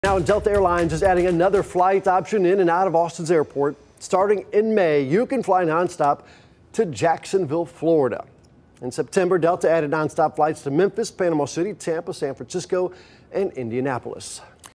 Now, Delta Airlines is adding another flight option in and out of Austin's airport. Starting in May, you can fly nonstop to Jacksonville, Florida. In September, Delta added nonstop flights to Memphis, Panama City, Tampa, San Francisco, and Indianapolis.